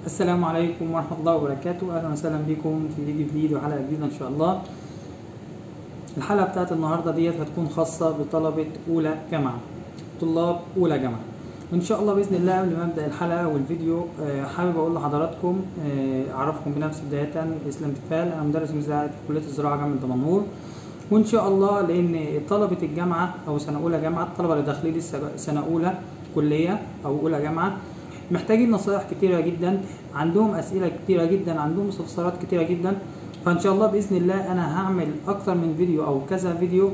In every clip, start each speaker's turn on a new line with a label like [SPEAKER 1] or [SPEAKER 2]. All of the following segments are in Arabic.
[SPEAKER 1] السلام عليكم ورحمة الله وبركاته. أهلا وسهلا بكم في فيديو جديد وحلقة جديدة إن شاء الله. الحلقة بتاعت النهاردة ديت هتكون خاصة بطلبة أولى جامعة، طلاب أولى جامعة إن شاء الله بإذن الله. قبل ما أبدأ الحلقة والفيديو حابب أقول لحضراتكم أعرفكم بنفسي بداية. إسلام تفال، أنا مدرس مساعد في كلية الزراعة جامعة دمنهور. وإن شاء الله لأن طلبة الجامعة أو سنة أولى جامعة، الطلبة اللي داخلين سنة أولى كلية أو أولى جامعة محتاجين نصائح كتيرة جدا، عندهم أسئلة كتيرة جدا، عندهم استفسارات كتيرة جدا. فإن شاء الله بإذن الله أنا هعمل أكتر من فيديو أو كذا فيديو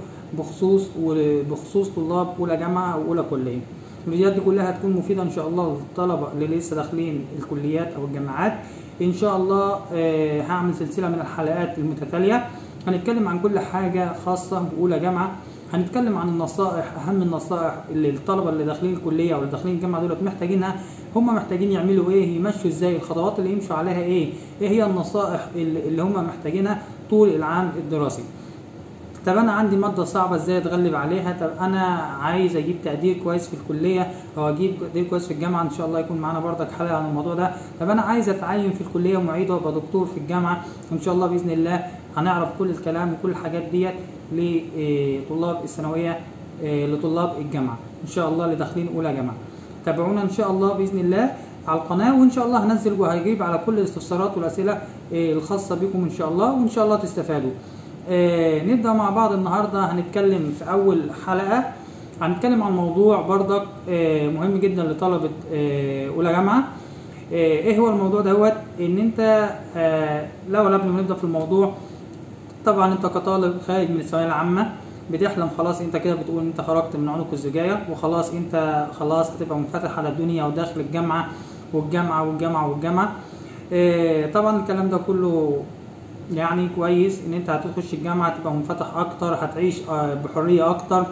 [SPEAKER 1] بخصوص طلاب أولى جامعة أو أولى كلية. الفيديوهات دي كلها هتكون مفيدة إن شاء الله للطلبة اللي لسه داخلين الكليات أو الجامعات. إن شاء الله هعمل سلسلة من الحلقات المتتالية هنتكلم عن كل حاجة خاصة بأولى جامعة. هنتكلم عن النصائح، أهم النصائح اللي الطلبة اللي داخلين الكلية أو اللي داخلين الجامعة دول محتاجينها. هم محتاجين يعملوا إيه، يمشوا إزاي، الخطوات اللي يمشوا عليها إيه هي النصائح اللي هم محتاجينها طول العام الدراسي. طب أنا عندي مادة صعبة إزاي أتغلب عليها؟ طب أنا عايز أجيب تقدير كويس في الكلية أو أجيب تقدير كويس في الجامعة، إن شاء الله يكون معانا برضك حلقة عن الموضوع ده. طب أنا عايز أتعين في الكلية معيد وأبقى دكتور في الجامعة، إن شاء الله بإذن الله هنعرف كل الكلام وكل الحاجات ديت لطلاب الثانوية، لطلاب الجامعة إن شاء الله اللي داخلين أولى جامعة. تابعونا إن شاء الله بإذن الله على القناة، وإن شاء الله هنزل وهجيب على كل الاستفسارات والأسئلة الخاصة بكم إن شاء الله، وإن شاء الله تستفادوا. نبدأ مع بعض النهاردة. هنتكلم في أول حلقة هنتكلم عن موضوع برضك مهم جدا لطلبة أولى جامعة. إيه هو الموضوع دوت؟ إن أنت قبل ما نبدأ في الموضوع، طبعا أنت كطالب خارج من الثانوية العامة بتحلم خلاص، أنت كده بتقول أنت خرجت من عنق الزجاجة وخلاص، أنت خلاص هتبقى منفتح على الدنيا وداخل الجامعة والجامعة. طبعا الكلام ده كله يعني كويس، ان انت هتخش الجامعه تبقى منفتح اكتر، هتعيش بحريه اكتر،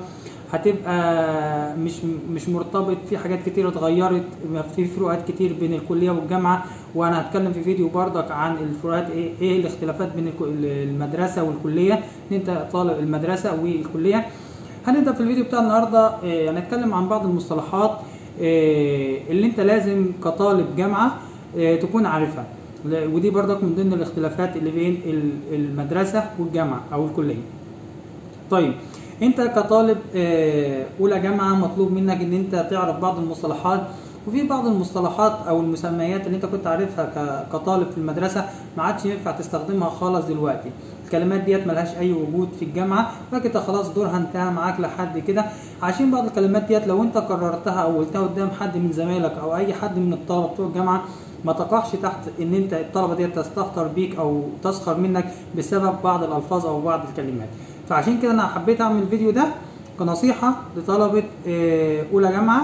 [SPEAKER 1] هتبقى مش مرتبط في حاجات كتير اتغيرت، في فروقات كتير بين الكليه والجامعه. وانا هتكلم في فيديو بردك عن الفروقات، ايه الاختلافات بين المدرسه والكليه، ان انت طالب المدرسه والكليه. هنبدا في الفيديو بتاع النهارده هنتكلم عن بعض المصطلحات اللي انت لازم كطالب جامعه تكون عارفها، ودي برضك من ضمن الاختلافات اللي بين المدرسة والجامعة أو الكلية. طيب أنت كطالب أولى جامعة مطلوب منك إن أنت تعرف بعض المصطلحات، وفي بعض المصطلحات أو المسميات اللي أنت كنت عارفها كطالب في المدرسة ما عادش ينفع تستخدمها خالص دلوقتي. الكلمات ديت ملهاش أي وجود في الجامعة، فكده خلاص دورها انتهى معاك لحد كده. عشان بعض الكلمات ديت لو أنت قررتها أو قلتها قدام حد من زمايلك أو أي حد من الطلبة بتوع الجامعة ما تقعش تحت ان انت الطلبه دي تستهتر بيك او تسخر منك بسبب بعض الالفاظ او بعض الكلمات. فعشان كده انا حبيت اعمل الفيديو ده كنصيحه لطلبه اولى جامعه،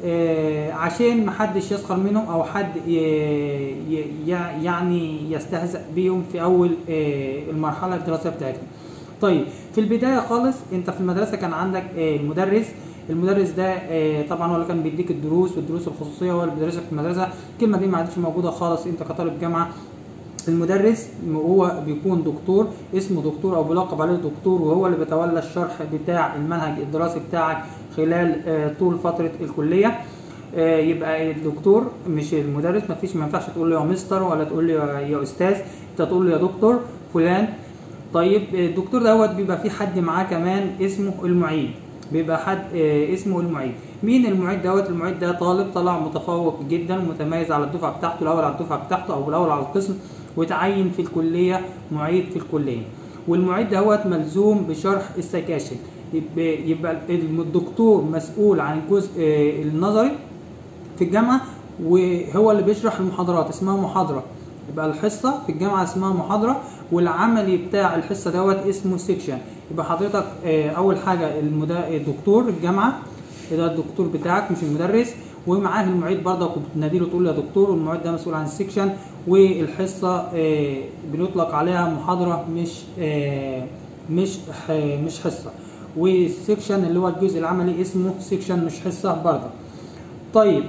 [SPEAKER 1] عشان محدش يسخر منهم او حد يعني يستهزأ بيهم في اول المرحله الدراسيه بتاعتهم. طيب في البدايه خالص انت في المدرسه كان عندك المدرس ده طبعا هو اللي كان بيديك الدروس، والدروس الخصوصيه هو اللي بيدرسك في المدرسه. الكلمه دي ما عادش موجوده خالص انت كطالب جامعه. المدرس هو بيكون دكتور، اسمه دكتور او بيلقب عليه دكتور، وهو اللي بيتولى الشرح بتاع المنهج الدراسي بتاعك خلال طول فتره الكليه. يبقى الدكتور مش المدرس. ما ينفعش تقول له يا مستر ولا تقول له يا استاذ، انت تقول له يا دكتور فلان. طيب الدكتور دوت بيبقى في حد معاه كمان اسمه المعيد، بيبقى حد اسمه المعيد. مين المعيد دوت؟ المعيد ده طالب طلع متفوق جدا ومتميز على الدفعه بتاعته، الاول على الدفعه بتاعته او الاول على القسم، وتعين في الكليه معيد في الكليه. والمعيد دوت ملزوم بشرح السكاشن. يبقى الدكتور مسؤول عن الجزء النظري في الجامعه، وهو اللي بيشرح المحاضرات، اسمها محاضره. يبقى الحصه في الجامعه اسمها محاضره، والعملي بتاع الحصه دوت اسمه سيكشن. يبقى حضرتك اول حاجه الدكتور الجامعه ده الدكتور بتاعك مش المدرس، ومعاه المعيد برضك وبتناديله تقول له يا دكتور، والمعيد ده مسؤول عن السيكشن. والحصه بنطلق عليها محاضره مش حصه، والسيكشن اللي هو الجزء العملي اسمه سيكشن مش حصه برضك. طيب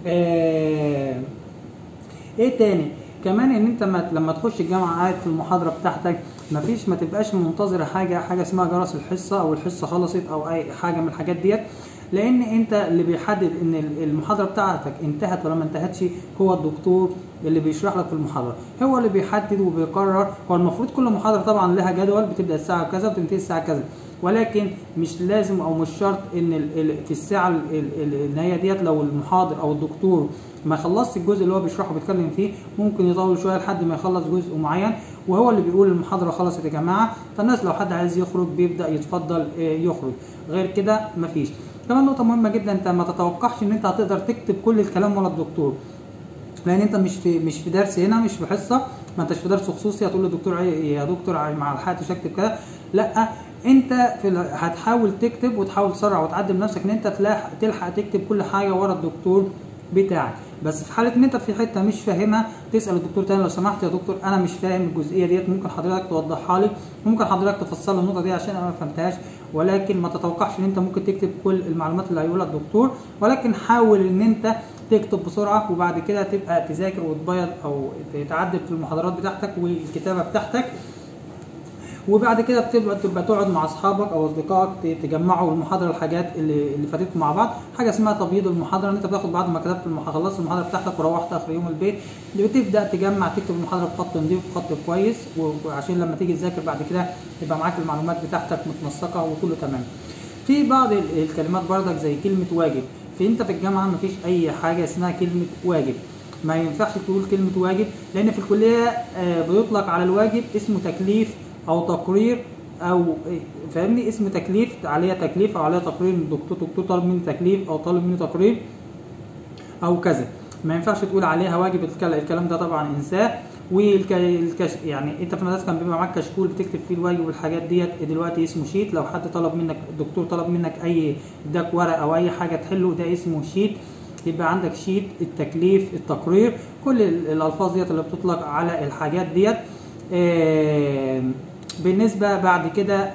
[SPEAKER 1] ايه تاني كمان؟ ان انت لما تخش الجامعه قاعد في المحاضره بتاعتك ما تبقاش منتظر حاجه اسمها جرس الحصه او الحصه خلصت او اي حاجه من الحاجات ديت. لان انت اللي بيحدد ان المحاضره بتاعتك انتهت ولا ما انتهتش هو الدكتور اللي بيشرح لك في المحاضره، هو اللي بيحدد وبيقرر. هو المفروض كل محاضره طبعا لها جدول، بتبدا الساعه كذا وبتنتهي الساعه كذا، ولكن مش لازم او مش شرط ان في الساعه النهايه ديت لو المحاضر او الدكتور ما خلصش الجزء اللي هو بيشرحه بيتكلم فيه ممكن يطول شويه لحد ما يخلص جزء معين، وهو اللي بيقول المحاضره خلصت يا جماعه. فالناس لو حد عايز يخرج بيبدا يتفضل يخرج، غير كده مفيش. كمان نقطه مهمه جدا، انت ما تتوقعش ان انت هتقدر تكتب كل الكلام ورا الدكتور، لان انت مش في درس هنا، مش في حصه، ما انتش في درس خصوصي هتقول للدكتور يا دكتور ما لحقتش اكتب كده. لا، انت هتحاول تكتب وتحاول تسرع وتعدل نفسك ان انت تلحق تكتب كل حاجه ورا الدكتور بتاعك. بس في حاله ان انت في حته مش فاهمها تسال الدكتور تاني، لو سمحت يا دكتور انا مش فاهم الجزئيه ديت، ممكن حضرتك توضحها لي، ممكن حضرتك تفصل لي النقطه دي عشان انا ما فهمتهاش. ولكن ما تتوقعش ان انت ممكن تكتب كل المعلومات اللي هيقولها الدكتور، ولكن حاول ان انت تكتب بسرعه، وبعد كده تبقى تذاكر وتبيض او تعدل في المحاضرات بتاعتك والكتابه بتاعتك. وبعد كده بتبقى تقعد مع اصحابك او اصدقائك تجمعوا المحاضره الحاجات اللي فاتتكم مع بعض. حاجه اسمها تبييض المحاضره، ان انت بتاخد بعد ما كتبت خلصت المحاضره بتاعتك وروحت اخر يوم البيت بتبدا تجمع تكتب المحاضره بخط نضيف وخط كويس، وعشان لما تيجي تذاكر بعد كده يبقى معاك المعلومات بتاعتك متنسقه وكله تمام. في بعض الكلمات بردك زي كلمه واجب، انت في الجامعه مفيش اي حاجه اسمها كلمه واجب، ما ينفعش تقول كلمه واجب، لان في الكليه بيطلق على الواجب اسمه تكليف او تقرير، او فاهمني، اسم تكليف عليها تكليف او عليها تقرير من دكتور طالب مني تكليف او طالب مني تقرير او كذا. ما ينفعش تقول عليها واجب، الكلام ده طبعا انساه. يعني انت في المدرسه كان بيبقى معاك كشكول بتكتب فيه الواجب والحاجات ديت، دلوقتي اسمه شيت. لو حد طلب منك الدكتور طلب منك اداك ورقه او اي حاجه تحله ده اسمه شيت. يبقى عندك شيت، التكليف، التقرير، كل الالفاظ ديت اللي بتطلق على الحاجات ديت. بالنسبه بعد كده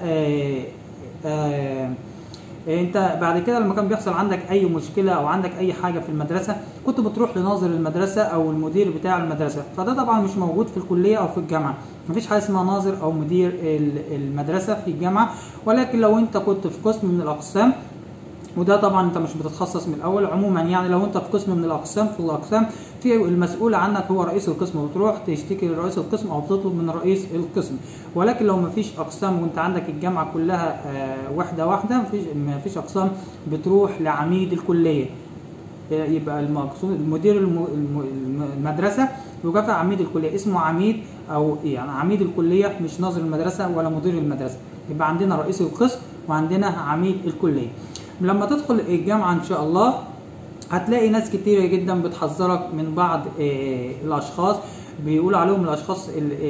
[SPEAKER 1] انت بعد كده لما كان بيحصل عندك اي مشكله او عندك اي حاجه في المدرسه كنت بتروح لناظر المدرسه او المدير بتاع المدرسه، فده طبعا مش موجود في الكليه او في الجامعه، مفيش حاجه اسمها ناظر او مدير المدرسه في الجامعه. ولكن لو انت كنت في قسم من الاقسام، وده طبعا انت مش بتتخصص من الاول عموما، يعني لو انت في قسم من الاقسام، في الاقسام في المسؤول عنك هو رئيس القسم، بتروح تشتكي لرئيس القسم او بتطلب من رئيس القسم. ولكن لو مفيش اقسام وانت عندك الجامعه كلها واحده مفيش اقسام، بتروح لعميد الكليه. يبقى المقصود المدير المدرسه يكافئ عميد الكليه، اسمه عميد او يعني عميد الكليه، مش ناظر المدرسه ولا مدير المدرسه. يبقى عندنا رئيس القسم وعندنا عميد الكليه. لما تدخل الجامعه ان شاء الله هتلاقي ناس كتيره جدا بتحذرك من بعض الاشخاص، بيقول عليهم الاشخاص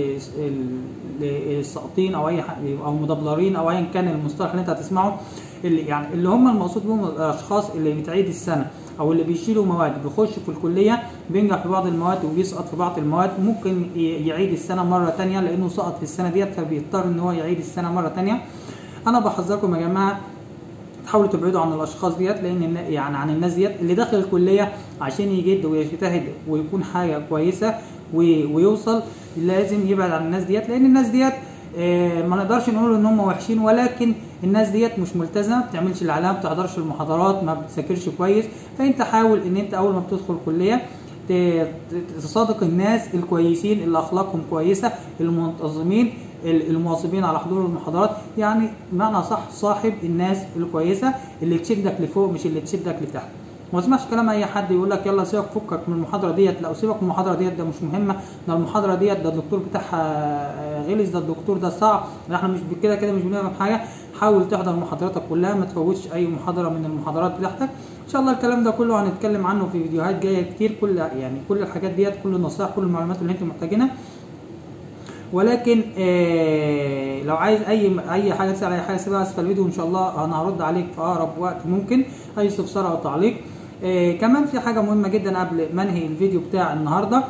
[SPEAKER 1] الساقطين او اي او مدبلرين او ايا كان المصطلح اللي انت هتسمعه، اللي هم المقصود بهم الاشخاص اللي بتعيد السنه او اللي بيشيلوا مواد، بيخش في الكليه بينجح في بعض المواد وبيسقط في بعض المواد، ممكن يعيد السنه مره ثانيه لانه سقط في السنه ديت فبيضطر ان هو يعيد السنه مره ثانيه. انا بحذركم يا جماعه تحاولوا تبعدوا عن الاشخاص ديت، لان يعني عن الناس ديت اللي داخل الكليه عشان يجد ويجتهد ويكون حاجه كويسه ويوصل، لازم يبعد عن الناس ديت، لان الناس ديت ما نقدرش نقول ان هم وحشين، ولكن الناس ديت مش ملتزمه، ما بتعملش اللي عليها، ما بتحضرش المحاضرات، ما بتذاكرش كويس. فانت حاول ان انت اول ما بتدخل الكليه تصادق الناس الكويسين اللي اخلاقهم كويسه، المنتظمين، المواظبين على حضور المحاضرات، يعني بمعنى صح صاحب الناس الكويسه اللي تشدك لفوق مش اللي تشدك لتحت. ما تسمعش كلام اي حد يقول لك يلا سيبك فكك من المحاضره ديت، لا سيبك من المحاضره ديت ده مش مهمه، ده المحاضره ديت ده الدكتور بتاعها غلس، ده الدكتور ده صعب، ده احنا مش كده مش بنعمل حاجه. حاول تحضر محاضراتك كلها، ما تفوتش اي محاضره من المحاضرات بتاعتك. ان شاء الله الكلام ده كله هنتكلم عنه في فيديوهات جايه كتير، كل الحاجات ديت، كل النصائح، كل المعلومات اللي انتم محتاجينها. ولكن لو عايز اي حاجه تسال اي حاجه سيبها اسفل الفيديو، ان شاء الله انا هرد عليك في اقرب وقت ممكن، اي استفسار او تعليق. كمان في حاجه مهمه جدا قبل ما انهي الفيديو بتاع النهارده،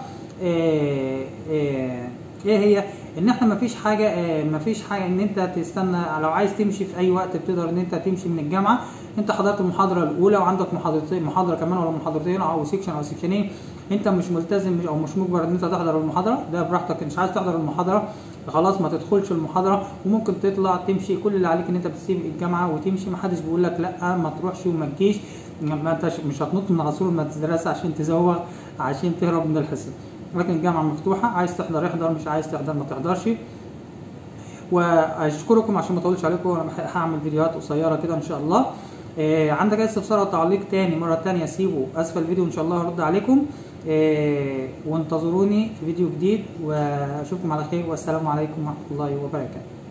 [SPEAKER 1] ايه هي؟ ان احنا مفيش حاجه ان انت تستنى، لو عايز تمشي في اي وقت بتقدر ان انت تمشي من الجامعه. انت حضرت المحاضره الاولى وعندك محاضره كمان ولا محاضرتين او سيكشن او سيكشنين، انت مش ملتزم او مش مجبر ان انت تحضر المحاضره، ده براحتك. مش عايز تحضر المحاضره خلاص ما تدخلش المحاضره، وممكن تطلع تمشي. كل اللي عليك ان انت بتسيب الجامعه وتمشي، ما حدش بيقول لك لا ما تروحش وما تجيش. ما انت مش هتنط من على سور المدرسه عشان تزوغ عشان تهرب من الحصه، لكن الجامعه مفتوحه، عايز تحضر احضر، مش عايز تحضر ما تحضرش. واشكركم عشان ما اطولش عليكم، انا هعمل فيديوهات قصيره كده ان شاء الله. عندك اي استفسار او تعليق تاني مره تانيه سيبه اسفل الفيديو ان شاء الله هرد عليكم. وانتظروني في فيديو جديد، واشوفكم على خير، والسلام عليكم ورحمه الله وبركاته.